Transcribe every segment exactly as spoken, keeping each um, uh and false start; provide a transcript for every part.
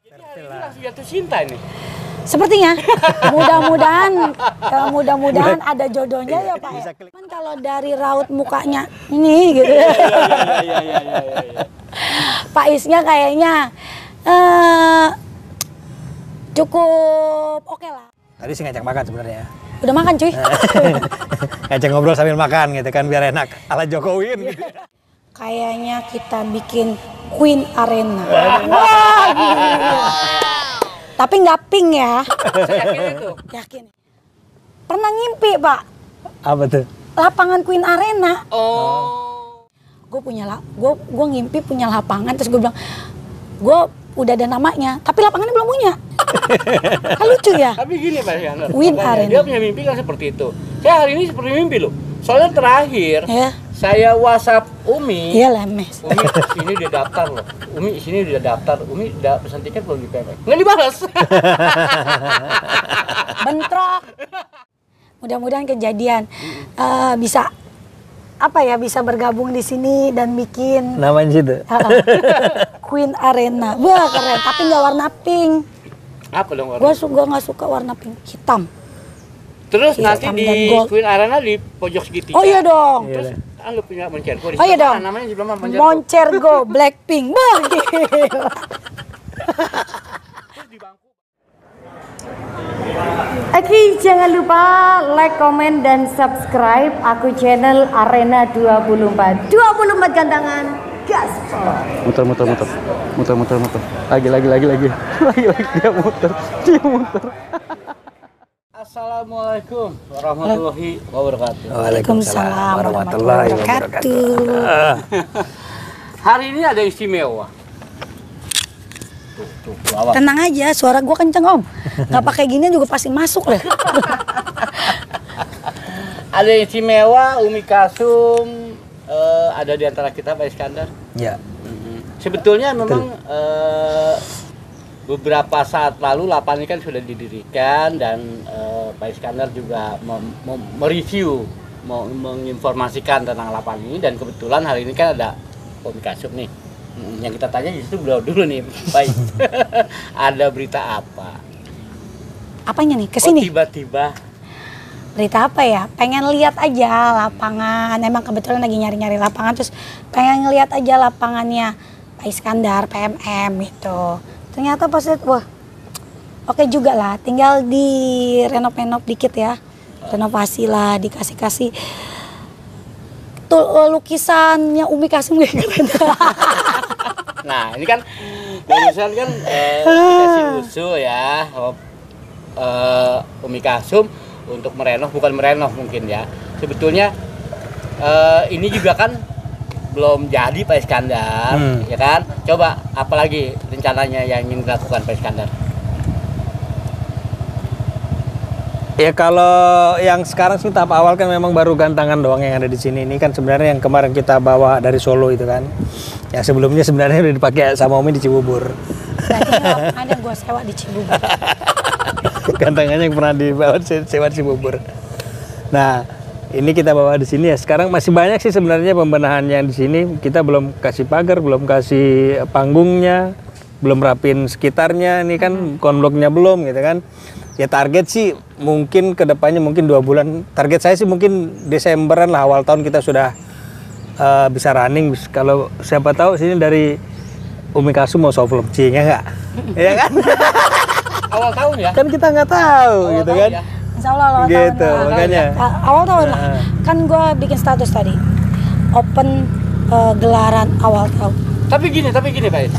Jadi hari ini langsung jatuh cinta nih. Sepertinya, mudah-mudahan, mudah-mudahan ada jodohnya ya Pak. Ya. Kan kalau dari raut mukanya ini gitu ya. Iya, iya, iya, iya. Pak Isnya kayaknya uh, cukup oke okay lah. Tadi sih ngajak makan sebenarnya. Udah makan cuy. Ngajak ngobrol sambil makan gitu kan biar enak ala Jokowi gitu. Kayaknya kita bikin Queen Arena. Wah, gila. Tapi nggak pink ya. Yakin itu? Yakin. Pernah ngimpi Pak. Apa tuh? Lapangan Queen Arena. Oh. Gue punya lah, gue gue ngimpi punya lapangan terus gue bilang, gue udah ada namanya, tapi lapangannya belum punya. Kan lucu ya. Tapi gini Pak Iskandar. Queen Arena. Dia punya mimpi kan seperti itu. Saya hari ini seperti mimpi loh. Soalnya terakhir Ya. saya WhatsApp Umi. Iya lemes. Umi sini udah daftar loh. Umi sini udah daftar. Umi udah pesan tiket belum di P M. Nggak dibalas. Bentrok. Mudah-mudahan kejadian uh, bisa apa ya bisa bergabung di sini dan bikin Namanya situ. uh, Queen Arena. Wah keren. Tapi nggak warna pink. Apa dong warna? Gue suka nggak suka warna pink, hitam. Terus Hitam nanti dan di gold. Queen Arena di pojok segitiga. Oh iya dong. Terus ah, lu punya Moncergo. Oh iya dong. Namanya di belakang Moncergo. Moncergo Blackpink. Wah gila. Oke, jangan lupa like, komen, dan subscribe aku channel Arena dua puluh empat. dua puluh empat gantangan gaspol. Muter muter muter. Muter muter muter. Lagi lagi lagi lagi. Lagi lagi dia muter. Dia muter. Assalamualaikum warahmatullahi wabarakatuh. Waalaikumsalam warahmatullahi wabarakatuh. Hari ini ada istimewa. Tuh, tuh, tuh, Tenang aja, suara gue kenceng om. Nggak pakai gini juga pasti masuk deh. Ada istimewa, Umi Kasum uh, ada di antara kita Pak Iskandar. Ya. Mm-hmm. Sebetulnya memang uh, beberapa saat lalu lapangan ini kan sudah didirikan dan uh, Pak Iskandar juga mem- mem- mereview, mau menginformasikan tentang lapangan ini dan kebetulan hari ini kan ada Umi Kasum nih. Hmm, yang kita tanya justru beliau dulu nih, baik. Ada berita apa? Apanya nih? Kesini? Oh, tiba-tiba. Berita apa ya? Pengen lihat aja lapangan. Emang kebetulan lagi nyari-nyari lapangan terus pengen ngeliat aja lapangannya Pak Iskandar, P M M gitu. Ternyata pas lihat, wah oke juga lah. Tinggal di renov-renov dikit ya. Renovasi lah, dikasih-kasih tuh lukisannya Umi Kasum kayak keren. Nah ini kan barusan kan eh, dikasih usul ya eh, Umi Kasum untuk merenov, bukan merenov mungkin ya. Sebetulnya eh, ini juga kan belum jadi Pak Iskandar, hmm. ya kan? Coba apalagi rencananya yang ingin dilakukan Pak Iskandar? Ya kalau yang sekarang sih tahap awal kan memang baru gantangan doang yang ada di sini. Ini kan sebenarnya yang kemarin kita bawa dari Solo itu kan. Yang sebelumnya sebenarnya udah dipakai sama Umi di Cibubur. Berarti ada gua sewa di Cibubur. Gantangannya yang pernah dibawa sewa di Cibubur. Nah, ini kita bawa di sini ya. Sekarang masih banyak sih sebenarnya pembenahan yang di sini. Kita belum kasih pagar, belum kasih panggungnya, belum rapin sekitarnya. Ini kan konbloknya belum gitu kan. Ya target sih mungkin kedepannya mungkin dua bulan. Target saya sih mungkin Desemberan lah, awal tahun kita sudah uh, bisa running. Kalau siapa tahu sini dari Umi Kasum mau soft launching ya nggak? Ya kan? Awal tahun ya? Kan kita nggak tahu Awal gitu tahun kan? Ya? Insya Allah awal gitu, tahun. makanya. Nah, awal tahun lah. Kan gue bikin status tadi. Open uh, gelaran awal tahun. Tapi gini, tapi gini Pak.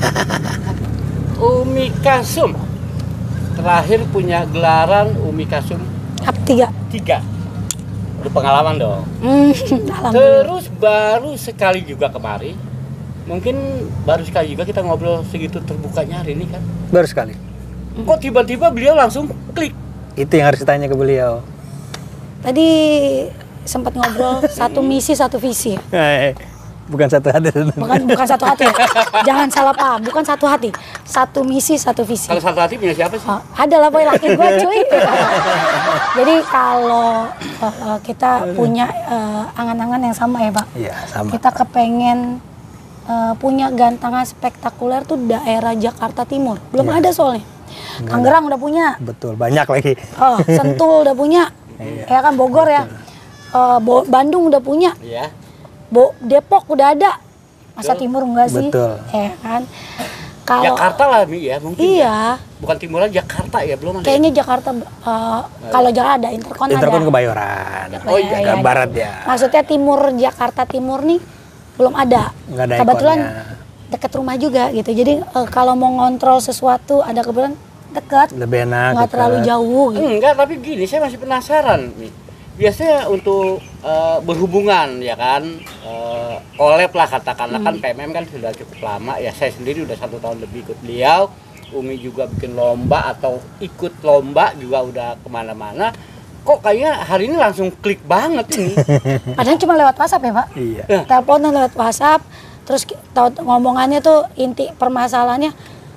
Umi Kasum terakhir punya gelaran Umi Kasum Hap tiga. tiga. Udah pengalaman dong. Hmm, Terus baru sekali juga kemarin. Mungkin baru sekali juga kita ngobrol segitu terbukanya hari ini kan. Baru sekali. Kok tiba-tiba beliau langsung klik? Itu yang harus ditanya ke beliau. Tadi sempat ngobrol satu misi satu visi. Bukan satu hati. Bukan bukan satu hati. Jangan salah paham, bukan satu hati. Satu misi, satu visi. Kalau satu hati punya siapa sih? Oh, ada lah boy laki gue cuy. Jadi kalau uh, uh, kita punya uh, angan-angan yang sama ya Pak. Iya, sama. Kita kepengen uh, punya gantangan spektakuler tuh daerah Jakarta Timur. Belum Iya. ada soalnya. Tangerang udah punya. Betul, banyak lagi. Oh, Sentul udah punya. Iya. Ya kan Bogor ya. Uh, Bo- Bandung udah punya. Iya. Bo- Depok udah ada. Masa Timur enggak sih? Betul. Ya kan. Kalau Jakarta lah Mi ya mungkin. iya, Ya. Bukan timuran Jakarta ya belum ada. kayaknya Jakarta uh, kalau Jakarta ada Intercon, Intercon ada. Kebayoran. Oh iya, Ke iya. barat ya. Maksudnya timur Jakarta Timur nih belum ada. Nggak ada Kebetulan ikonnya. deket rumah juga gitu. Jadi uh, kalau mau ngontrol sesuatu ada kebetulan dekat, Lebih enak. nggak gitu. terlalu jauh gitu. Enggak, tapi gini saya masih penasaran Mi. Biasanya untuk eh, berhubungan ya kan, eh, collab lah katakanlah kan P M M kan sudah cukup lama ya. Saya sendiri udah satu tahun lebih ikut beliau. Umi juga bikin lomba atau ikut lomba juga udah kemana-mana. Kok kayaknya hari ini langsung klik banget ini. Padahal cuma lewat WhatsApp ya Pak. Iya. Teleponan lewat WhatsApp, terus ki- tahu ngomongannya tuh inti permasalahannya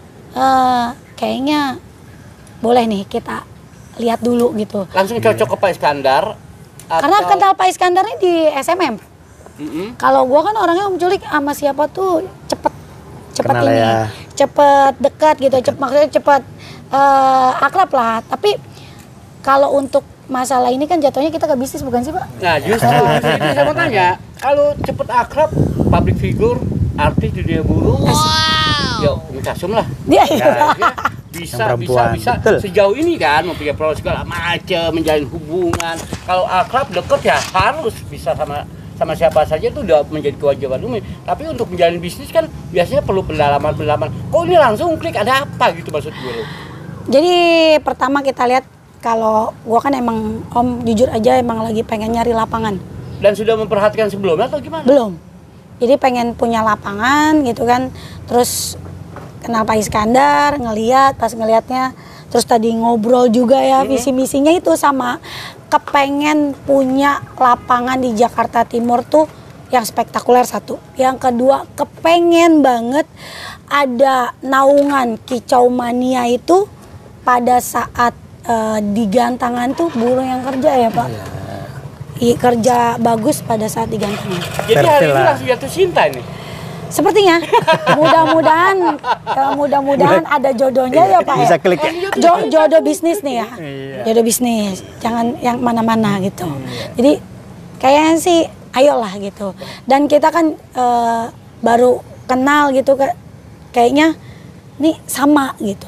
eh kayaknya boleh nih kita lihat dulu gitu. Langsung cocok ke Pak Iskandar. Karena atau- kenal Pak Iskandar ini di S M M. Mm-mm. Kalau gua kan orangnya Om Culik sama siapa tuh cepet cepet Kenal ini, ya. cepet dekat gitu, cepet maksudnya cepet eh, akrab lah. Tapi kalau untuk masalah ini kan jatuhnya kita ke bisnis bukan sih Pak? Nah justru itu saya mau tanya, kalau cepet akrab, public figure, artis di dunia buruh, ya Umi Kasum lah. Iya. Ya, dia bisa Yang bisa perempuan, bisa betul. sejauh ini kan mempunyai proses segala macam, menjalin hubungan. Kalau akrab deket ya harus bisa sama sama siapa saja itu udah menjadi kewajiban Umi. Tapi untuk menjalin bisnis kan biasanya perlu pendalaman-pendalaman. Kok ini langsung klik ada apa gitu maksud gue lo? Jadi pertama kita lihat kalau gua kan emang Om jujur aja emang lagi pengen nyari lapangan. Dan sudah memperhatikan sebelumnya atau gimana? Belum. Jadi pengen punya lapangan gitu kan. Terus kenal Pak Iskandar, ngeliat, pas ngelihatnya terus tadi ngobrol juga ya, visi misinya itu sama. Kepengen punya lapangan di Jakarta Timur tuh yang spektakuler satu. Yang kedua, kepengen banget ada naungan kicau mania itu pada saat eh, di gantangan tuh buruh yang kerja ya Pak. I, kerja bagus pada saat di gantangan. Jadi hari ini Perfect lah. langsung jatuh cinta ini. Sepertinya mudah-mudahan ya, mudah-mudahan ada jodohnya ya Pak. Bisa ya. klik ya. Jo- jodoh bisnis nih ya. Iya. Jodoh bisnis. Jangan yang mana-mana gitu. Jadi kayaknya sih ayolah gitu. Dan kita kan eh, baru kenal gitu kayak kayaknya nih sama gitu.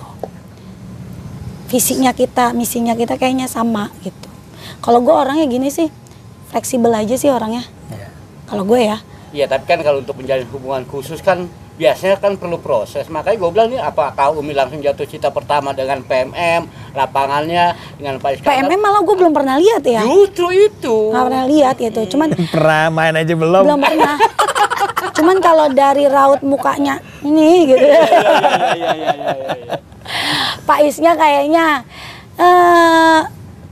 Visinya kita, misinya kita kayaknya sama gitu. Kalau gue orangnya gini sih, fleksibel aja sih orangnya. Iya. Kalau gue ya. Iya, tapi kan kalau untuk menjalin hubungan khusus kan biasanya kan perlu proses. Makanya gue bilang nih, apakah Umi langsung jatuh cinta pertama dengan P M M, lapangannya dengan Pak P M Iskandar? M malah gue belum pernah lihat ya. Justru itu. Nggak pernah lihat gitu. Cuman Pernah main aja belum? belum pernah. Cuman kalau dari raut mukanya ini gitu. Iya, iya, iya, iya, iya, iya. Pak Isnya kayaknya eh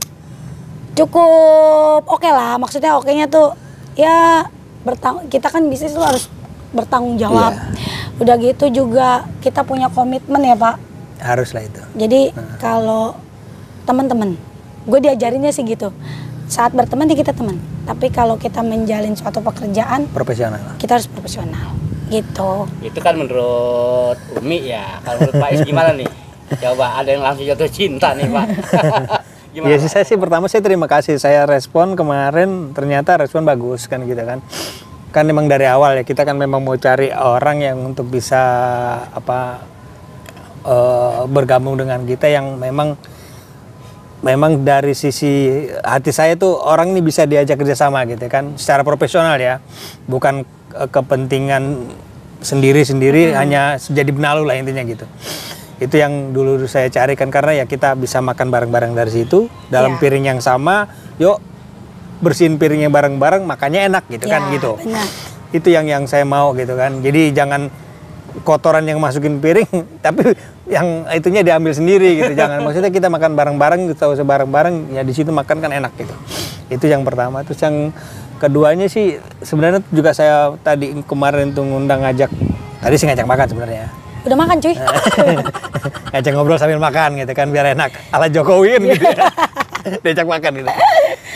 cukup oke lah. Maksudnya oke-nya tuh ya bertang kita kan bisnis tuh harus bertanggung jawab. Udah gitu juga kita punya komitmen ya Pak. Harus lah itu. Jadi kalau teman-teman, gue diajarinnya sih gitu. Saat berteman ya kita teman. Tapi kalau kita menjalin suatu pekerjaan, Profesional. kita harus profesional. Gitu. Itu kan menurut Umi ya. Kalau menurut Pak Is gimana nih? Coba ada yang langsung jatuh cinta nih Pak. Gimana? Ya sih, saya sih pertama saya terima kasih. Saya respon kemarin ternyata respon bagus kan gitu kan. Kan memang dari awal ya kita kan memang mau cari orang yang untuk bisa apa eh, bergabung dengan kita yang memang memang dari sisi hati saya tuh orang ini bisa diajak kerjasama gitu kan secara profesional ya, bukan eh, kepentingan sendiri-sendiri hanya jadi benalu lah intinya gitu. Itu yang dulu saya carikan karena ya kita bisa makan bareng-bareng dari situ dalam Ya. piring yang sama, yuk bersihin piringnya bareng-bareng makanya enak gitu kan Ya, gitu. benar. Itu yang yang saya mau gitu kan. Jadi jangan kotoran yang masukin piring tapi yang itunya diambil sendiri gitu. Jangan maksudnya kita makan bareng-bareng, kita usah bareng-bareng ya di situ makan kan enak gitu. Itu yang pertama. Terus yang keduanya sih sebenarnya juga saya tadi kemarin tuh ngundang ngajak, tadi sih ngajak makan sebenarnya. Udah makan cuy? Ngajak ngobrol sambil makan gitu kan biar enak ala Jokowi gitu ya. Diajak makan gitu.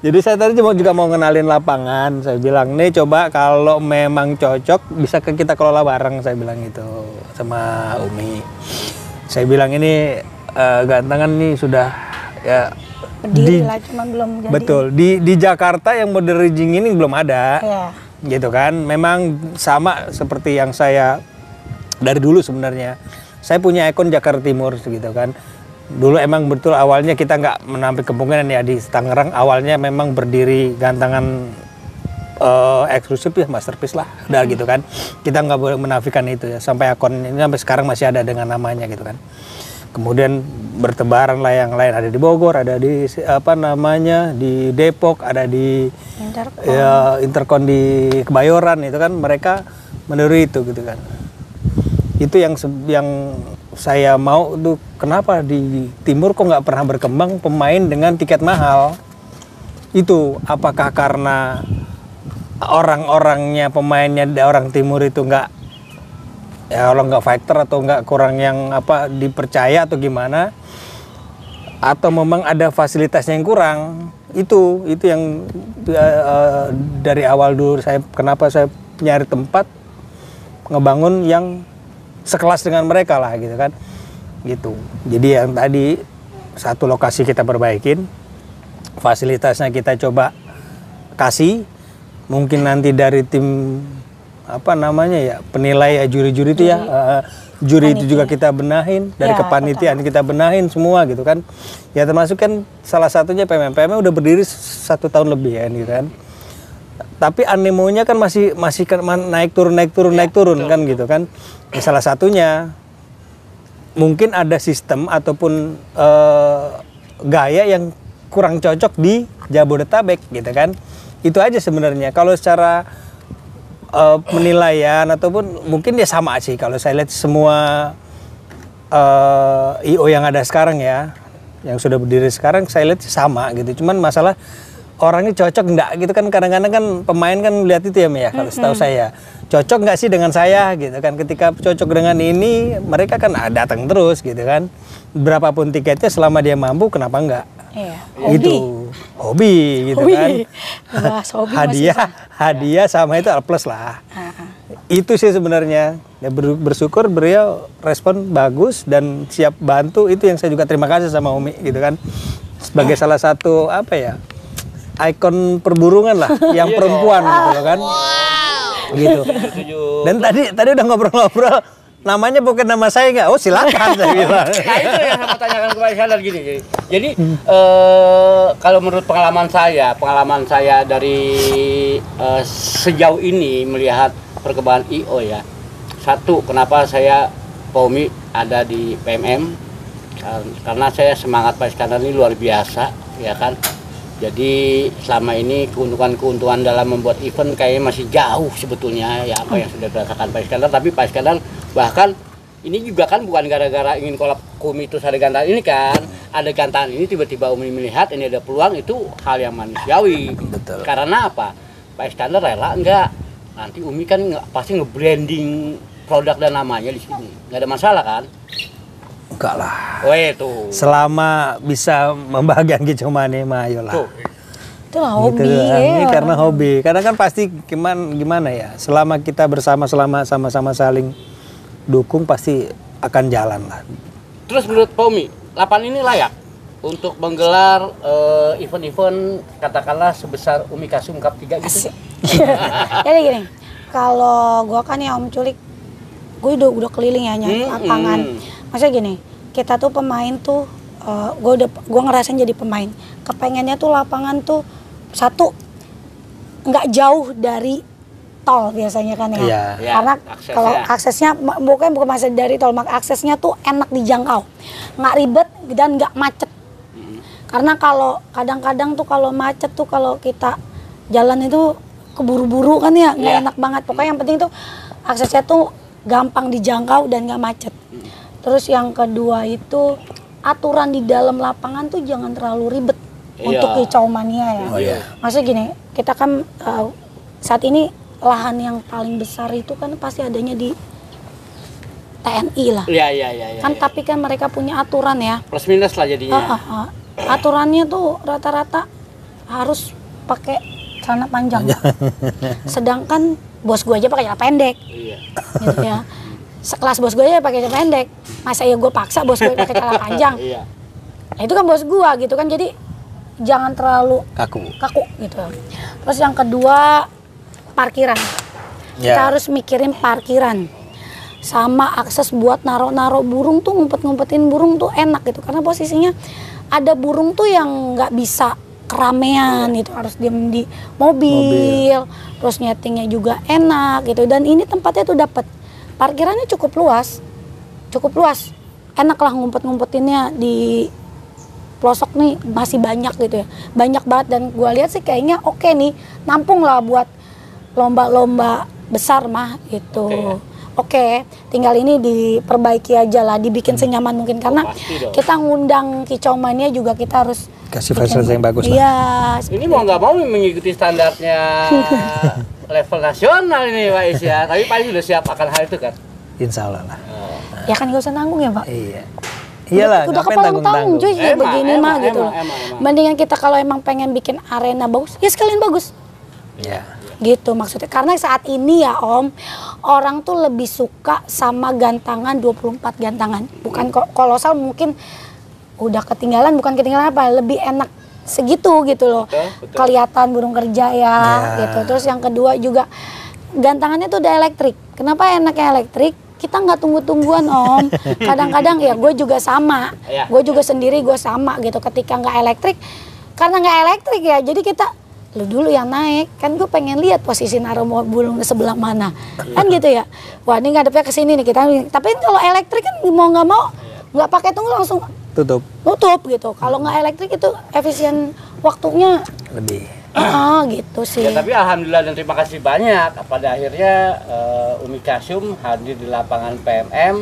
Jadi saya tadi cuma juga mau ngenalin lapangan. Saya bilang, nih coba kalau memang cocok bisa ke kita kelola bareng. Saya bilang gitu sama Umi. Saya bilang ini uh, gantangan nih sudah ya berdiri lah, cuma belum jadi. Betul. Di di Jakarta yang model rigging ini belum ada. Ya. Gitu kan. Memang sama seperti yang saya dari dulu sebenarnya. Saya punya ikon Jakarta Timur gitu kan. Dulu emang betul awalnya kita nggak menampik kemungkinan ya di Tangerang awalnya memang berdiri gantangan uh, eksklusif ya masterpiece lah udah hmm. gitu kan kita nggak boleh menafikan itu ya sampai akun ini sampai sekarang masih ada dengan namanya gitu kan kemudian bertebaran lah yang lain ada di Bogor ada di apa namanya di Depok ada di Intercon, ya, Intercon di Kebayoran itu kan mereka meniru itu gitu kan itu yang yang saya mau tuh kenapa di timur kok nggak pernah berkembang pemain dengan tiket mahal itu apakah karena orang-orangnya pemainnya orang timur itu nggak ya kalau nggak fighter atau nggak kurang yang apa dipercaya atau gimana atau memang ada fasilitasnya yang kurang itu itu yang uh, dari awal dulu saya kenapa saya nyari tempat ngebangun yang sekelas dengan mereka lah gitu kan gitu jadi yang tadi satu lokasi kita perbaikin fasilitasnya kita coba kasih mungkin nanti dari tim apa namanya ya penilai ya juri-juri itu ya uh, juri Panitia. Itu juga kita benahin dari ya, kepanitiaan betul. Kita benahin semua gitu kan ya termasuk kan salah satunya P M M P M udah berdiri satu tahun lebih ya gitu kan tapi animonya kan masih masih naik turun naik turun ya, naik turun betul, kan betul. Gitu kan ya, salah satunya mungkin ada sistem ataupun uh, gaya yang kurang cocok di Jabodetabek gitu kan itu aja sebenarnya kalau secara uh, penilaian ataupun mungkin dia sama sih kalau saya lihat semua uh, I O yang ada sekarang ya yang sudah berdiri sekarang saya lihat sama gitu cuman masalah orangnya cocok enggak gitu kan kadang-kadang kan pemain kan lihat itu ya ya kalau setahu saya cocok nggak sih dengan saya gitu kan ketika cocok dengan ini mereka kan datang terus gitu kan berapapun tiketnya selama dia mampu kenapa enggak iya. Itu hobi gitu hobi. Kan hobi hadiah hadiah sama itu plus lah uh-huh. Itu sih sebenarnya ya bersyukur beliau respon bagus dan siap bantu itu yang saya juga terima kasih sama Umi gitu kan sebagai salah satu apa ya ikon perburungan lah yang perempuan gitu kan wow. Gitu dan tadi tadi udah ngobrol-ngobrol namanya bukan nama saya nggak oh silakan saya bilang nah itu yang saya tanyakan ke Pak Iskandar gini jadi, jadi hmm. eh, kalau menurut pengalaman saya pengalaman saya dari eh, sejauh ini melihat perkembangan I O ya satu kenapa saya Pomi ada di P M M karena saya semangat Pak Iskandar ini luar biasa ya kan jadi selama ini keuntungan-keuntungan dalam membuat event kayaknya masih jauh sebetulnya ya apa yang sudah dirasakan Pak Iskandar tapi Pak Iskandar bahkan ini juga kan bukan gara-gara ingin kolab Umi terus ada gantangan ini kan ada gantangan ini tiba-tiba Umi melihat ini ada peluang itu hal yang manusiawi betul. Karena apa Pak Iskandar rela enggak nanti Umi kan nge, pasti nge-branding produk dan namanya di sini nggak ada masalah kan enggak lah. Oh itu. Selama bisa membahagiakan Kicomani mah ayolah. Itu lah hobi gitu, ya. Ini karena hobi. Karena kan pasti gimana gimana ya. Selama kita bersama selama sama-sama saling dukung pasti akan jalan lah. Terus menurut Pomi, lapangan ini layak untuk menggelar uh, event-event katakanlah sebesar Umi Kasum Cup tiga gitu. Jadi gini, kalau gua kan ya Om Culik, gue udah udah keliling ya nyari hmm, lapangan. Hmm. Maksudnya gini, kita tuh pemain tuh, uh, gue udah, gue ngerasain jadi pemain. Kepengennya tuh lapangan tuh satu nggak jauh dari tol biasanya kan ya. Yeah. Karena yeah, kalau aksesnya bukan bukan masih dari tol, mak aksesnya tuh enak dijangkau, nggak ribet dan nggak macet. Mm. Karena kalau kadang-kadang tuh kalau macet tuh kalau kita jalan itu keburu-buru kan ya, nggak yeah. enak banget. Pokoknya yang penting tuh aksesnya tuh gampang dijangkau dan nggak macet. Mm. Terus yang kedua itu aturan di dalam lapangan tuh jangan terlalu ribet iya. untuk Kicomania ya. Oh, iya. Maksudnya gini, kita kan uh, saat ini lahan yang paling besar itu kan pasti adanya di T N I lah. Iya iya iya. Kan ya, tapi kan mereka punya aturan ya. Plus minus lah jadinya. Uh, uh, uh. Aturannya tuh rata-rata harus pakai celana panjang. Sedangkan bos gue aja pakai celana pendek. Iya. Gitu ya. Sekelas bos gue aja pakai celana pendek. Masa ya gue paksa bos gue pakai celana panjang. Iya. Nah, itu kan bos gue gitu kan, jadi jangan terlalu Kaku. kaku gitu. Terus yang kedua parkiran. Kita Ya. harus mikirin parkiran. Sama akses buat naro-naro burung tuh, ngumpet-ngumpetin burung tuh enak gitu. Karena posisinya ada burung tuh yang nggak bisa keramaian gitu, harus diem di mobil, mobil. Terus nyetingnya juga enak gitu. Dan ini tempatnya tuh dapat parkirannya cukup luas, cukup luas, enak lah ngumpet-ngumpetinnya di pelosok nih masih banyak gitu ya, banyak banget. Dan gue lihat sih kayaknya oke nih, nampung lah buat lomba-lomba besar mah gitu. Oke, tinggal ini diperbaiki aja lah, dibikin senyaman mungkin karena Oh, pasti dong. kita ngundang Kicau Mania juga kita harus Kasih fasilitas yang bagus lah. Iya. Ini mau nggak mau mengikuti standarnya level nasional ini Pak Is ya. Tapi Pak Is sudah siap akan hal itu kan? Insya Allah lah. Ya kan gak usah nanggung ya Pak. Iya. Iyalah, udah ngapain kepalang tanggung tanggung-tanggung? cuy kayak Emang, begini emang, mah gitu emang, loh. emang, emang. Mendingan kita kalau emang pengen bikin arena bagus, ya sekalian bagus. Iya. Gitu maksudnya. Karena saat ini ya Om, orang tuh lebih suka sama gantangan dua puluh empat gantangan. Bukan ko- kolosal mungkin udah ketinggalan, bukan ketinggalan apa, lebih enak segitu gitu loh. Betul, betul. Kelihatan burung kerja ya, Ya. gitu. Terus yang kedua juga gantangannya tuh udah elektrik. Kenapa enaknya elektrik? Kita nggak tunggu-tungguan Om. Kadang-kadang ya gue juga sama. Ya. Gue juga sendiri gue sama gitu. Ketika nggak elektrik, karena nggak elektrik ya, jadi kita lu dulu yang naik, kan gue pengen lihat posisi naruh burung di sebelah mana, kan gitu ya. Wah ini ngadepnya ke sini nih kita. Tapi kalau elektrik kan mau nggak mau nggak pakai tunggu langsung Tutup nutup gitu. Kalau nggak elektrik itu efisien waktunya, lebih. ah gitu sih. Ya, tapi alhamdulillah dan terima kasih banyak. Pada akhirnya uh, Umi Kasum hadir di lapangan P M M.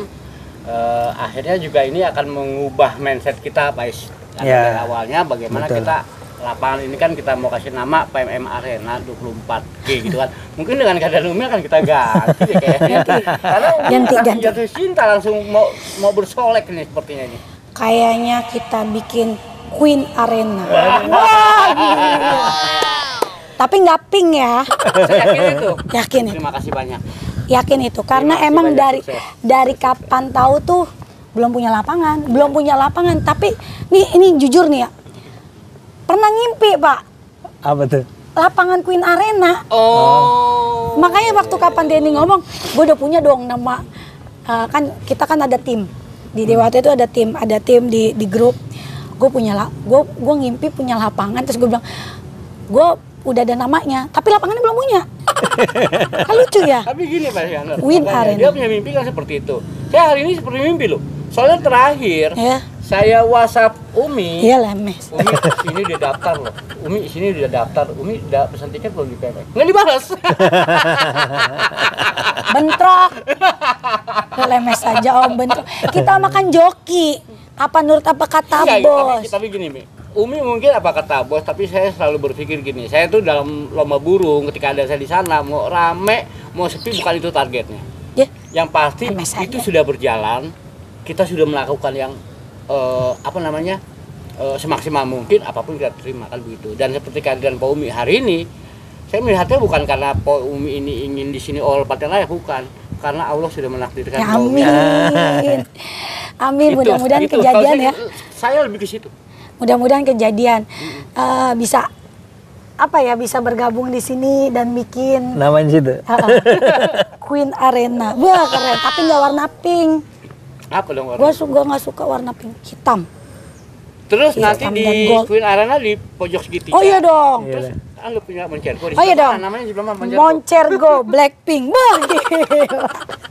Uh, akhirnya juga ini akan mengubah mindset kita Pak Is. Karena Ya. dari awalnya bagaimana Betul. kita lapangan ini kan kita mau kasih nama P M M Arena dua puluh empat G gitu kan. Mungkin dengan keadaan Umi akan kita ganti ya kayaknya. Karena Umi Ganti, langsung ganti. jatuh cinta langsung mau mau bersolek nih sepertinya ini. Kayaknya kita bikin Queen Arena. Wah, gila. Tapi nggak pink ya. Saya yakin itu. Yakin itu. Terima kasih banyak. Yakin itu. Karena Terima kasih emang banyak, dari sukses. dari kapan tahu tuh belum punya lapangan, belum punya lapangan. Tapi nih ini jujur nih ya. Pernah ngimpi Pak, Apa tuh? lapangan Queen Arena. Oh. Makanya waktu kapan Denny ngomong, gue udah punya dong nama. Uh, kan kita kan ada tim di Dewata itu, ada tim, ada tim di di grup. Gue punya lah, gue gue ngimpi punya lapangan. Terus gue bilang, gue udah ada namanya, tapi lapangannya belum punya. Kan lucu ya. Tapi gini Pak Iskandar, Win makanya Arena. dia punya mimpi kan seperti itu. Saya hari ini seperti mimpi loh. Soalnya terakhir Ya, saya WhatsApp Umi. iya lemes. Umi sini dia daftar loh. Umi sini dia daftar. Umi udah pesan tiket belum di P M M? Nggak dibalas. Bentrok. Lemes aja Om, bentrok. Kita makan joki. Apa nurut apa kata Enggak, bos? tapi, tapi gini Mi. Umi mungkin apa kata bos, tapi saya selalu berpikir gini. Saya tuh dalam lomba burung ketika ada saya di sana mau rame, mau sepi bukan itu targetnya. Ya, Yang pasti M S aja. itu sudah berjalan, kita sudah melakukan yang eh, apa namanya eh, semaksimal mungkin, apapun kita terima kan begitu. Dan seperti kehadiran Pak Umi hari ini, saya melihatnya bukan karena Pak Umi ini ingin di sini all partai layak, bukan, karena Allah sudah menakdirkan ya Pak Umi. amin. Amin, Itu, mudah-mudahan itu. kejadian Kalau ya. saya, saya lebih ke situ. Mudah-mudahan kejadian Eh, bisa apa ya, bisa bergabung di sini dan bikin Namanya situ. uh, uh, Queen Arena. Wah keren, tapi nggak warna pink. Apa dong warna? Gua suka nggak suka warna pink, hitam. Terus Hitam nanti dan di gold. Queen Arena di pojok segitiga. Oh iya dong. Terus ah, lu punya Moncergo di Oh iya sebelah dong. mana? Namanya di sebelah mana? Moncergo. Moncergo Blackpink. Wah gila.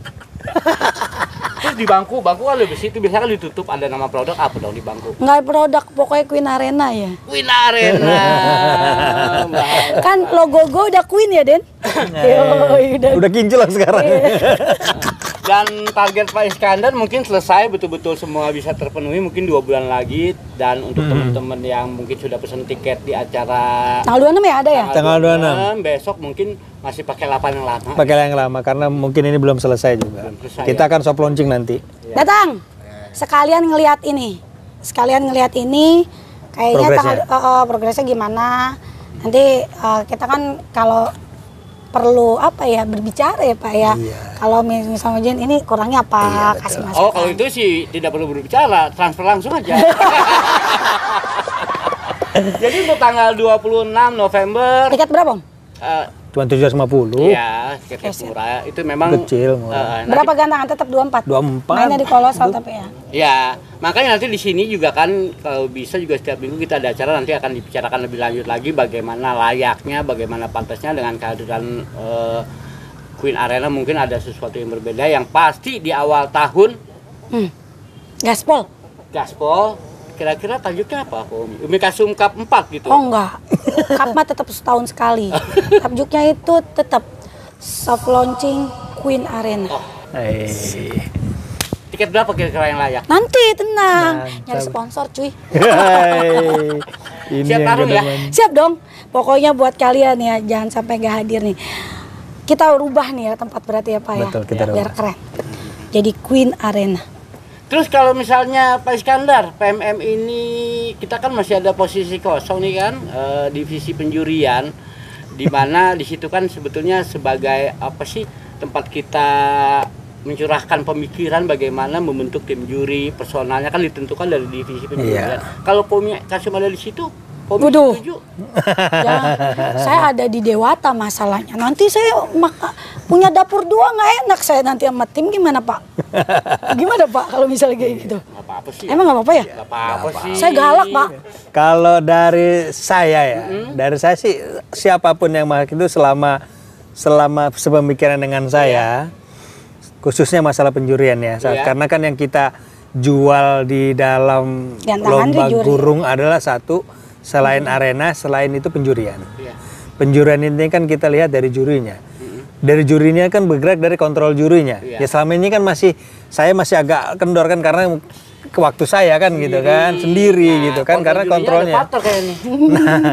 Terus di bangku, bangku kan lebih situ biasanya kan ditutup ada nama produk, apa dong di bangku? Nggak produk, pokoknya Queen Arena ya. Queen Arena. Mbak. Kan logo gue udah Queen ya Den. Yoi, udah. Udah kinclong sekarang. Dan target Pak Iskandar mungkin selesai betul-betul semua bisa terpenuhi mungkin dua bulan lagi. Dan untuk teman-teman yang mungkin sudah pesan tiket di acara Tanggal dua puluh enam ya ada ya? Tanggal dua puluh enam. besok mungkin masih pakai lapan yang lama. Pakai yang lama karena mungkin ini belum selesai juga. Belum selesai, Kita ya. akan soft launching nanti. Datang. Sekalian ngelihat ini. Sekalian ngelihat ini. Kayaknya Progresnya. tanggal, uh, uh, progresnya gimana. Nanti uh, kita kan kalau perlu apa ya berbicara ya Pak ya. Iya. Kalau misalnya Jen ini kurangnya apa iya, kasih masukan. Oh kalau itu sih tidak perlu berbicara, transfer langsung aja. Jadi untuk tanggal dua puluh enam November. Tiket berapa Om? Uh, Cuma tujuh ratus lima puluh. Iya, tiket murah. Itu memang kecil. Uh, Berapa gantangan tetap dua puluh empat? dua puluh empat. Mainnya di kolosal tapi ya. Ya, makanya nanti di sini juga kan kalau bisa juga setiap minggu kita ada acara nanti akan dibicarakan lebih lanjut lagi bagaimana layaknya, bagaimana pantasnya dengan kehadiran uh, Queen Arena. Mungkin ada sesuatu yang berbeda yang pasti di awal tahun. Hmm. Gaspol. Gaspol. Kira-kira tajuknya apa, Om? Umikasum Cup empat gitu? Oh enggak, Cup mah tetap setahun sekali. Tajuknya itu tetap soft launching Queen Arena. Oh. Hey. Tiket berapa kira-kira yang layak? Nanti tenang, nah, nyari sponsor cuy. Hey. Ini Siap taruh ya? Siap dong, pokoknya buat kalian ya jangan sampai gak hadir nih. Kita rubah nih ya tempat berarti ya Pak ya, Betul, kita biar rubah. keren. Jadi Queen Arena. Terus kalau misalnya Pak Iskandar, P M M ini kita kan masih ada posisi kosong nih kan, e, divisi penjurian, di mana di situ kan sebetulnya sebagai apa sih tempat kita mencurahkan pemikiran bagaimana membentuk tim juri, personalnya kan ditentukan dari divisi penjurian. Iya. Kalau Pomi Kasum ada di situ, Pomi Waduh. setuju? Ya, saya ada di Dewata masalahnya. Nanti saya maka punya dapur dua nggak enak saya nanti sama tim gimana Pak? Gimana Pak kalau misalnya kayak gitu? Gak apa-apa sih. Emang nggak apa-apa ya? Gak apa-apa sih. Saya galak Pak. Kalau dari saya ya, mm-hmm. dari saya sih siapapun yang masuk itu selama selama sepemikiran dengan saya, yeah. khususnya masalah penjurian ya, yeah. karena kan yang kita jual di dalam Gantangan lomba juri. gurung adalah satu selain mm-hmm. arena, selain itu penjurian. Yeah. Penjurian ini kan kita lihat dari jurinya. Dari jurinya kan bergerak dari kontrol jurinya. Iya. Ya selama ini kan masih saya masih agak kendor kan karena ke waktu saya kan gitu kan sendiri nah, gitu kan karena kontrolnya. Nah,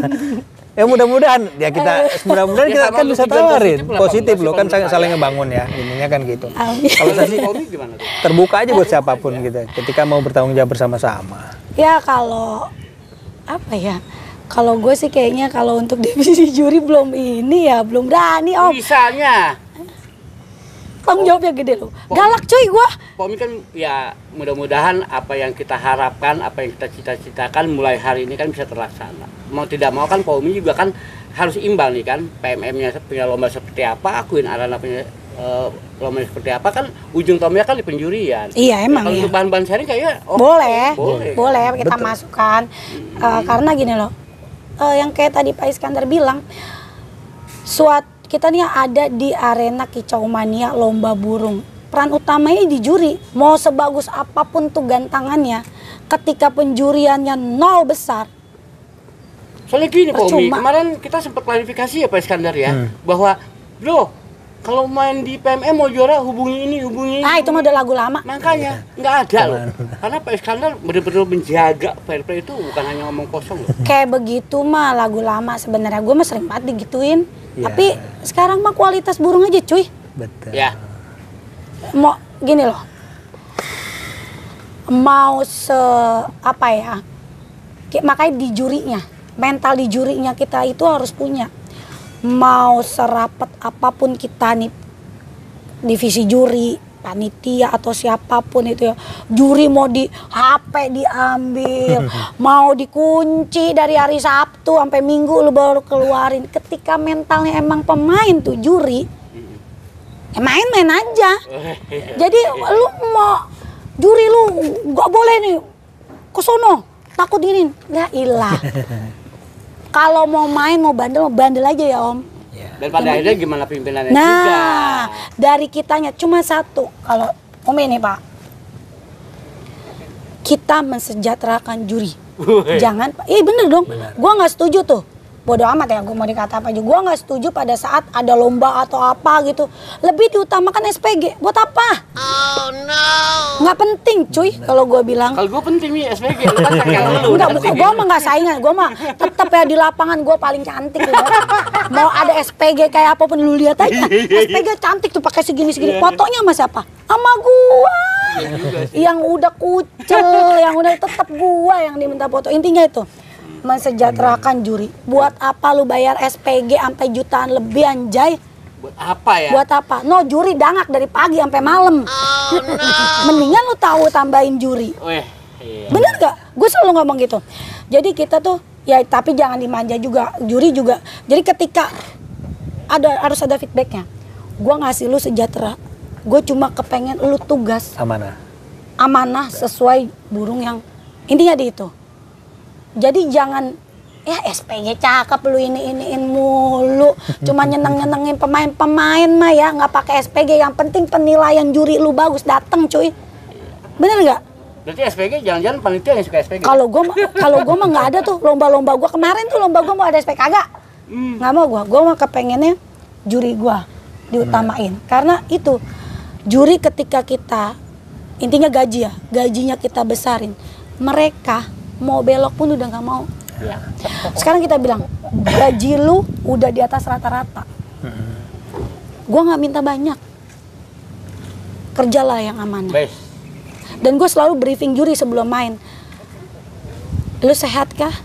ya mudah-mudahan ya kita mudah-mudahan kita kan bisa tawarin positif, positif loh kan saling, saling ngebangun ya ininya kan gitu. Kalau saya sih terbuka aja buat siapapun gitu ketika mau bertanggung jawab bersama-sama. Ya kalau apa ya? Kalau gue sih kayaknya kalau untuk divisi juri belum ini ya belum berani Om. Misalnya tanggung jawabnya gede loh. Galak cuy gue. Pomi kan ya mudah-mudahan apa yang kita harapkan, apa yang kita cita-citakan mulai hari ini kan bisa terlaksana. Mau tidak mau kan Pomi juga kan harus imbang nih kan. P M M-nya punya lomba seperti apa, Queen Arena punya uh, lomba seperti apa kan ujung tombaknya kan di penjurian. Iya emang. Nah, kalau iya. untuk bahan-bahan sharing kayaknya oh, boleh, boleh, boleh kita Betul. masukkan uh, karena gini loh. Uh, yang kayak tadi Pak Iskandar bilang, suat kita nih ada di arena Kicau Mania lomba burung. Peran utamanya di juri. Mau sebagus apapun tuh gantangannya, ketika penjuriannya nol besar. Soalnya gini Pak Umi, kemarin kita sempat klarifikasi ya Pak Iskandar ya, hmm. bahwa bro kalau main di P M M mau juara hubungi ini, hubungi ini. Ah itu mah udah lagu lama. Makanya nggak ada loh. Karena Pak Iskandar benar-benar menjaga fair play itu bukan hanya ngomong kosong loh. Kayak begitu mah lagu lama sebenarnya gue mah sering banget digituin. Ya. Tapi sekarang mah kualitas burung aja cuy. Betul. Ya. Mau gini loh. Mau se apa ya? Makanya di jurinya, mental di jurinya kita itu harus punya. Mau serapat apapun kita nih divisi juri, panitia atau siapapun itu ya, juri mau di H P diambil, mau dikunci dari hari Sabtu sampai Minggu lu baru keluarin. Ketika mentalnya emang pemain tuh juri, ya main-main aja. Jadi lu mau juri lu nggak boleh nih kesono takut gini, ya ilah. Kalau mau main, mau bandel, mau bandel aja ya Om. Dan pada akhirnya gimana pimpinannya nah, juga. Nah, dari kitanya cuma satu. Kalau Om ini Pak, kita mensejahterakan juri. Jangan, iya bener dong. Bener. Gua nggak setuju tuh. Bodoh amat ya, gue mau dikata apa aja. Gue nggak setuju pada saat ada lomba atau apa gitu. Lebih diutamakan S P G. Buat apa? Oh no. Nggak penting cuy, kalau gue bilang. Kalau gue penting nih S P G. Lu kan lu. Enggak, bukan gue mah nggak saingan. Gue mah tetap ya di lapangan gue paling cantik. Ya. Mau ada S P G kayak apapun lu lihat aja. S P G cantik tuh pakai segini-segini. Fotonya sama siapa? Sama gua. Yang udah kucel, yang udah tetap gua yang diminta foto. Intinya itu. mensejahterakan juri. Buat apa lu bayar S P G sampai jutaan lebih anjay? Buat apa ya? Buat apa? No, juri dangak dari pagi sampai malam. Oh, no. Mendingan lu tahu tambahin juri. Weh, iya. Bener gak? Gue selalu ngomong gitu. Jadi kita tuh ya tapi jangan dimanja juga, juri juga. Jadi ketika ada harus ada feedbacknya. Gue ngasih lu sejahtera. Gue cuma kepengen lu tugas Amanah. Amanah sesuai burung yang intinya di itu. Jadi jangan ya S P G cakep lu ini iniin mulu, cuma nyeneng nyenengin pemain-pemain mah ya nggak pakai S P G. Yang penting penilaian juri lu bagus, dateng cuy. Bener nggak? Berarti S P G jangan-jangan panitia yang suka S P G. Kalau gue kalau gue mah nggak ada tuh lomba-lomba gue kemarin tuh lomba gue mau ada S P G kagak? Nggak mau gue, gue mah kepengennya juri gue diutamain. Karena itu juri ketika kita intinya gaji ya, gajinya kita besarin, mereka mau belok pun udah nggak mau. Ya. Sekarang kita bilang gaji lu udah di atas rata-rata. Gue nggak minta banyak, kerjalah yang amanah. Best. Dan gue selalu briefing juri sebelum main. Lu sehat kah?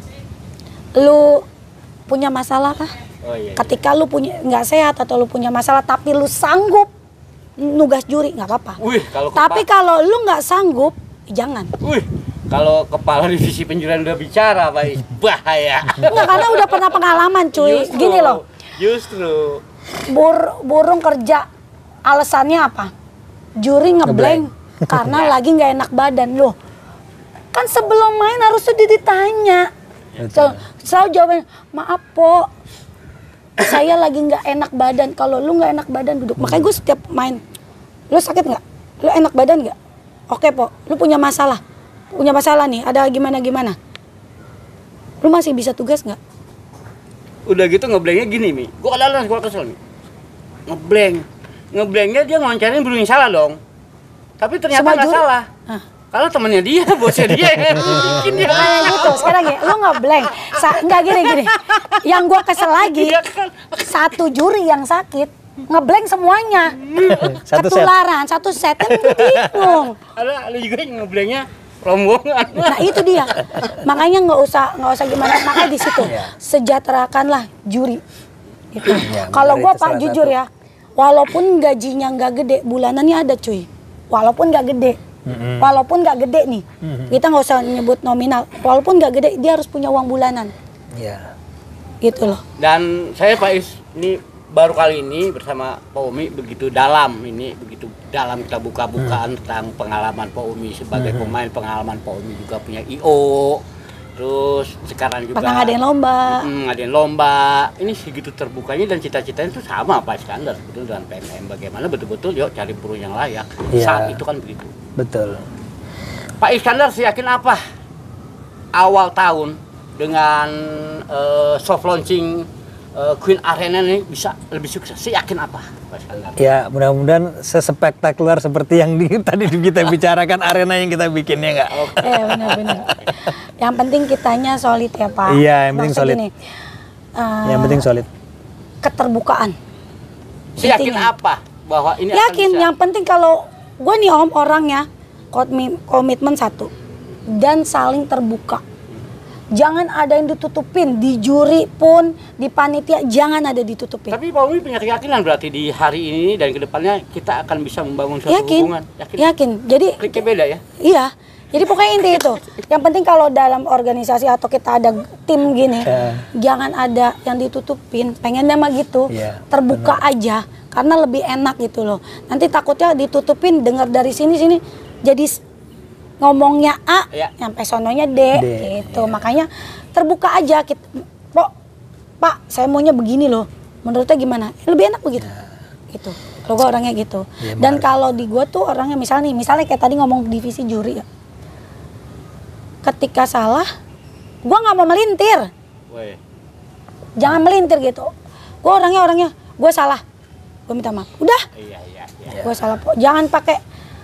Lu punya masalah kah? Oh, iya, iya. Ketika lu punya nggak sehat atau lu punya masalah tapi lu sanggup nugas juri nggak apa-apa. Wih, kalau Tapi kalau lu nggak sanggup, jangan. Wih, kalau kepala divisi penjurian udah bicara, Pak, bahaya. Enggak, karena udah pernah pengalaman cuy. Justru, Gini loh, Justru. bur burung kerja alasannya apa? Juri ngeblank karena lagi nggak enak badan loh. Kan sebelum main harusnya ditanya. So, selalu jawabnya, maaf po, saya lagi nggak enak badan. Kalau lu nggak enak badan duduk. Makanya gue setiap main, lu sakit nggak? Lu enak badan nggak? Oke po, lu punya masalah, punya masalah nih, ada gimana gimana? Lu masih bisa tugas nggak? Udah gitu ngeblanknya gini, Mi. Gua kadang-kadang gua kesel, Mi. Ngeblank. Ngeblanknya dia ngoncarin burung yang salah dong. Tapi ternyata Semua nggak juri- salah. Hah. Karena temannya dia, bosnya dia yang bikin dia. Nah gitu, sekarang ya, lu ngeblank. Sa- nggak gini gini. Yang gua kesel lagi, Iya kan? satu juri yang sakit ngeblank semuanya. Satu set. Ketularan, satu set kan gue bingung. Ada ada juga yang ngeblanknya rombongan. Nah itu dia, makanya nggak usah nggak usah gimana, makanya di situ sejahterakanlah juri. Gitu. Ya, Kalau benar, gua itu pak salah jujur satu. ya, walaupun gajinya nggak gede, bulanannya ada cuy. Walaupun nggak gede, Mm-mm. walaupun nggak gede nih, kita nggak usah nyebut nominal. Walaupun nggak gede, dia harus punya uang bulanan, Iya. gitu loh. Dan saya Pak Is, ini baru kali ini bersama Pak Umi begitu dalam ini begitu dalam kita buka-bukaan tentang pengalaman Pak Umi sebagai pemain, pengalaman Pak Umi juga punya I O, terus sekarang juga Pernah ngadain lomba. mm, ngadain lomba. Ini segitu terbukanya dan cita-citanya itu sama Pak Iskandar betul dengan P M M. Bagaimana betul-betul yuk cari burung yang layak. Iya. Saat itu kan begitu. Betul. Pak Iskandar yakin apa awal tahun dengan eh, soft launching eh, Queen Arena ini bisa lebih sukses? Saya yakin apa, Pak Iskandar? Ya mudah-mudahan sespektakuler seperti yang di, tadi kita bicarakan arena yang kita bikin ya nggak? Eh benar-benar. Yang penting kitanya solid ya pak. Iya, yang penting Maksud solid. gini, eh, Yang penting solid. keterbukaan. Saya yakin Intinya. apa bahwa ini akan Yakin, bisa? yang penting kalau gue nih om orangnya komi- komitmen satu dan saling terbuka. Jangan ada yang ditutupin di juri pun di panitia, jangan ada ditutupin. Tapi Pak Umi punya keyakinan berarti di hari ini dan kedepannya kita akan bisa membangun suatu Yakin, hubungan. Yakin. yakin. Jadi Kliknya beda ya? iya. Jadi pokoknya inti itu. Yang penting kalau dalam organisasi atau kita ada tim gini, Ya. jangan ada yang ditutupin. Pengennya mah gitu, Iya, terbuka aja, karena lebih enak gitu loh. Nanti takutnya ditutupin, dengar dari sini sini, jadi s- ngomongnya A, Iya. nyampe sononya D, D, gitu. Makanya terbuka aja. Kita, Pok, Pak, saya maunya begini loh. Menurutnya gimana? Lebih enak begitu. Gitu. Kalau gue orangnya gitu. Iya, Dan benar. kalau di gue tuh orangnya misalnya nih, misalnya kayak tadi ngomong divisi juri ya. Ketika salah, gue nggak mau melintir, Woi. jangan melintir gitu. Gue orangnya orangnya, gue salah, gue minta maaf. Udah, Iya, iya, iya. gue salah. Po. Jangan pakai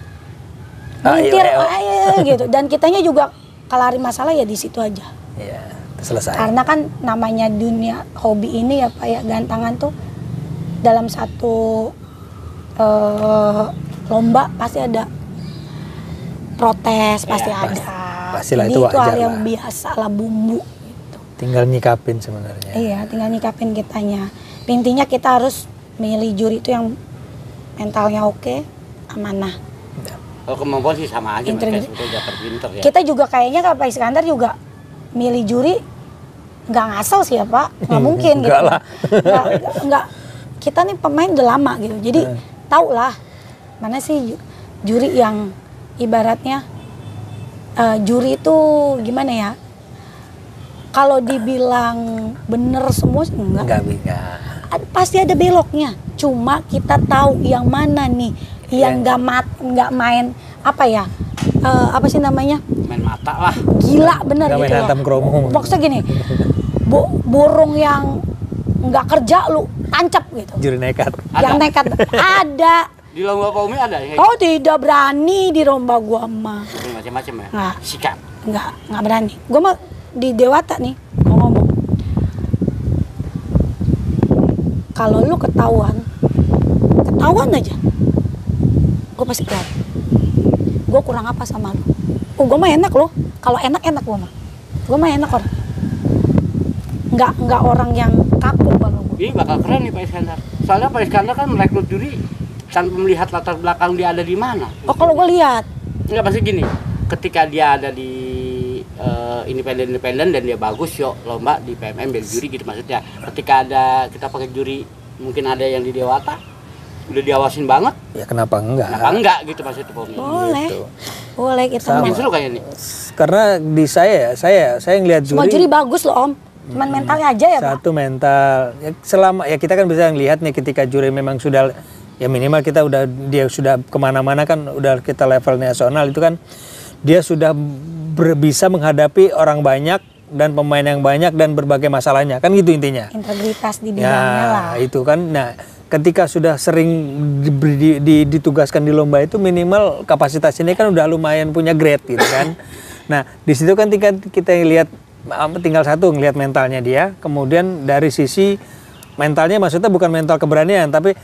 Ah, iya, melintir, iya. ah, iya, iya, gitu. Dan kitanya juga kelarin masalah ya di situ aja. Iya, selesai. Karena kan namanya dunia hobi ini ya pak ya, gantangan tuh dalam satu eh, lomba pasti ada protes, pasti Iya, ada. pastilah, Jadi itu itu hal wajar yang lah. biasa lah, bumbu gitu. Tinggal nyikapin sebenarnya. Iya, tinggal nyikapin kitanya. Intinya kita harus milih juri itu yang mentalnya oke, amanah. Kalau kemampuan sih sama aja, Integritas. mereka sebetulnya pinter ya. Kita juga kayaknya kalau Pak Iskandar juga milih juri nggak ngasal sih ya Pak, nggak mungkin gitu. Enggak lah. Nggak, nggak. Kita nih pemain udah lama gitu, jadi Hmm. tau lah mana sih ju- juri yang ibaratnya eh, juri itu gimana ya? Kalau dibilang bener semua sih enggak. Enggak bisa. Ad- pasti ada beloknya. Cuma kita tahu yang mana nih yang nggak mat nggak main apa ya? Eh, apa sih namanya? Main mata lah. Gila bener Nggak main gitu loh. hantam kromo. Maksudnya gini, bu- burung yang nggak kerja lu tancap gitu. Juri nekat. Yang nekat ada. Di lomba Pak Umi ada yang Oh tidak berani di lomba gua mah. macam-macam ya. Nggak. Sikat. Nggak nggak berani. Gua mah di Dewata nih mau ngomong. Kalau lu ketahuan, ketahuan aja, gue pasti keluar. Gue kurang apa sama lu? Oh, gue mah enak loh. Kalau enak enak gue mah. Gue mah enak orang. Nggak nggak orang yang kaku kalau gue. Ini bakal keren nih Pak Iskandar. Soalnya Pak Iskandar kan merekrut juri tanpa melihat latar belakang dia ada di mana. Oh kalau gue lihat, Enggak, pasti gini. Ketika dia ada di eh, independen-independen dan dia bagus, yuk lomba di P M M biar juri gitu maksudnya. Ketika ada kita pakai juri, mungkin ada yang di Dewata, udah diawasin banget. Ya kenapa enggak? Kenapa enggak gitu maksudnya Pak Umi? boleh, Gitu. boleh kita. Sama. Mungkin mau. seru kayaknya nih. Karena di saya, saya, saya ngelihat Semua juri. juri bagus loh Om. Cuman mentalnya aja ya Pak. Satu mental. Ya, selama ya kita kan bisa ngelihat nih ketika juri memang sudah ya minimal kita udah dia sudah kemana-mana kan udah kita level nasional itu kan dia sudah ber- bisa menghadapi orang banyak dan pemain yang banyak dan berbagai masalahnya kan gitu intinya. Integritas di bidangnya lah. Ya itu kan. Nah ketika sudah sering di, di, di- ditugaskan di lomba itu minimal kapasitas ini kan udah lumayan punya grade gitu kan. Nah di situ kan tinggal kita lihat tinggal satu ngelihat mentalnya dia, kemudian dari sisi mentalnya maksudnya bukan mental keberanian tapi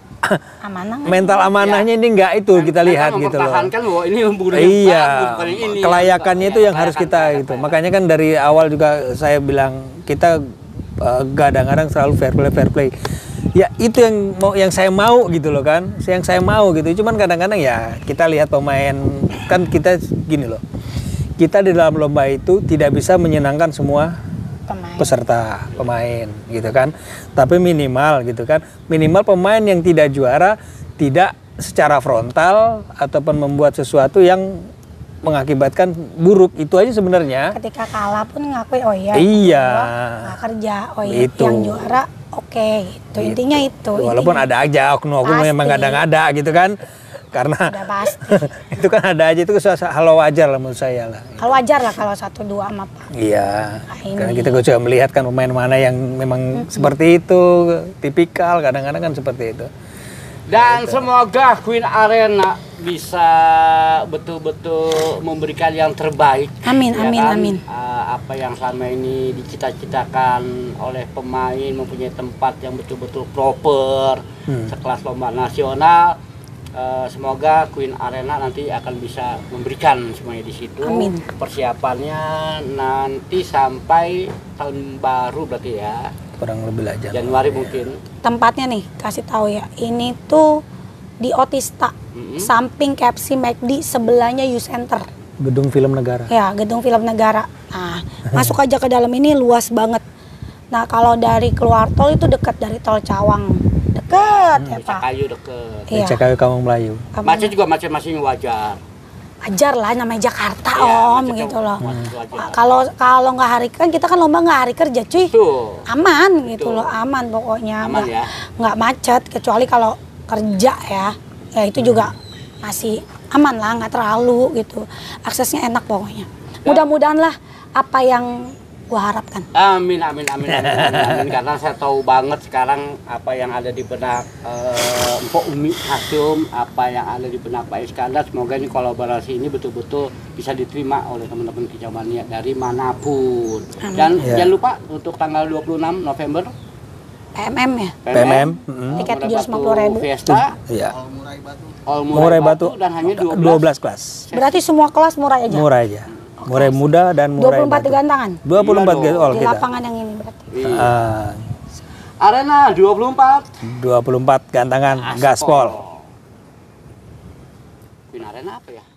Amanah. mental amanahnya ini enggak itu kita lihat gitu loh. Mempertahankan bahwa ini budaya yang Iya, bagus, bukan yang ini. kelayakannya itu yang harus kita itu. Makanya kan dari awal juga saya bilang kita uh, kadang-kadang selalu fair play fair play. Ya itu yang mau yang saya mau gitu loh kan, yang saya mau gitu. Cuman kadang-kadang ya kita lihat pemain kan kita gini loh. Kita di dalam lomba itu tidak bisa menyenangkan semua Pemain. peserta pemain gitu kan, tapi minimal gitu kan, minimal pemain yang tidak juara tidak secara frontal ataupun membuat sesuatu yang mengakibatkan buruk itu aja sebenarnya. Ketika kalah pun ngakui oh iya. Iya. Nggak kerja. Oh iya. Itu. Yang juara oke gitu. Intinya itu. Walaupun intinya. ada aja oknum-oknum Pasti. memang kadang-ada gitu kan, karena Udah pasti. itu kan ada aja itu suatu hal wajar lah menurut saya lah. Kalau wajar lah kalau satu dua sama Pak. Iya, Nah, ini. karena kita juga melihat kan pemain mana yang memang seperti itu, tipikal kadang-kadang kan seperti itu. Dan semoga Queen Arena bisa betul-betul memberikan yang terbaik. Amin, ya amin, kan? amin. Uh, apa yang selama ini dicita-citakan oleh pemain mempunyai tempat yang betul-betul proper, Hmm. sekelas lomba nasional. Uh, semoga Queen Arena nanti akan bisa memberikan semuanya di situ. Amin. Persiapannya nanti sampai tahun baru berarti ya, Kurang lebih lah Jan. Januari mungkin. Tempatnya nih kasih tahu ya. Ini tuh di Otista. Mm-mm. Samping K F C McD, sebelahnya U Center. Gedung Film Negara. Ya, gedung film negara. Nah, masuk aja ke dalam ini luas banget. Nah, kalau dari keluar tol itu dekat dari tol Cawang. Deket ya, Becak Pak. kayu deket. Iya. C K W Kampung Melayu. Kamu- Macet juga macet masih wajar. Wajar lah namanya Jakarta Iya, Om macetnya gitu loh. wajar, wajar. Kalau kalau nggak hari kan kita kan lomba nggak hari kerja cuy. Tuh. Aman gitu Betul. loh, aman pokoknya. Aman Nggak- ya. Nggak macet kecuali kalau kerja ya. Ya itu juga masih aman lah, nggak terlalu gitu. Aksesnya enak pokoknya. Mudah-mudahan lah apa yang gua harapkan. Amin, amin, amin, amin, amin, amin. Karena saya tahu banget sekarang apa yang ada di benak eh, Mpok Umi Hasum, apa yang ada di benak Pak Iskandar. Semoga ini kolaborasi ini betul-betul bisa diterima oleh teman-teman Kicau Mania dari manapun. Amin. Dan Ya. jangan lupa untuk tanggal dua puluh enam November P M M ya. P M M, mm-mm. Tiket tujuh ratus lima puluh ribu. Fiesta, Iya. All Murai Batu dan hanya dua belas kelas. Berarti semua kelas murah aja. Murah aja. Murai muda dan dua murai puluh empat batu. gantangan. dua puluh empat Iya gol dong. Di kita. lapangan yang ini berarti. Iya. Ah, Arena dua puluh empat. dua puluh empat gantangan gaspol. Pin arena apa ya?